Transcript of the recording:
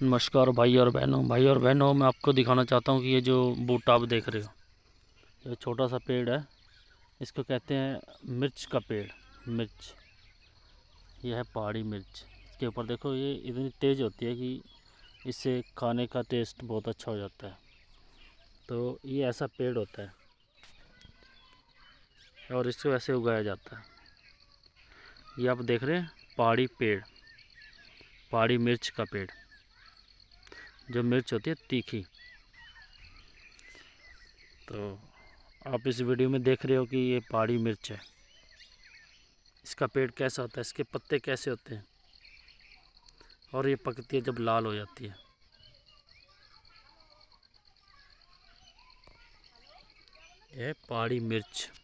नमस्कार भाई और बहनों, मैं आपको दिखाना चाहता हूँ कि ये जो बूटा आप देख रहे हो, ये छोटा सा पेड़ है। इसको कहते हैं मिर्च का पेड़। मिर्च, यह है पहाड़ी मिर्च। इसके ऊपर देखो, ये इतनी तेज़ होती है कि इससे खाने का टेस्ट बहुत अच्छा हो जाता है। तो ये ऐसा पेड़ होता है और इसको ऐसे उगाया जाता है। ये आप देख रहे हैं पहाड़ी पेड़, पहाड़ी मिर्च का पेड़। जो मिर्च होती है तीखी। तो आप इस वीडियो में देख रहे हो कि ये पहाड़ी मिर्च है। इसका पेड़ कैसा होता है, इसके पत्ते कैसे होते हैं, और ये पकती है जब लाल हो जाती है। यह पहाड़ी मिर्च।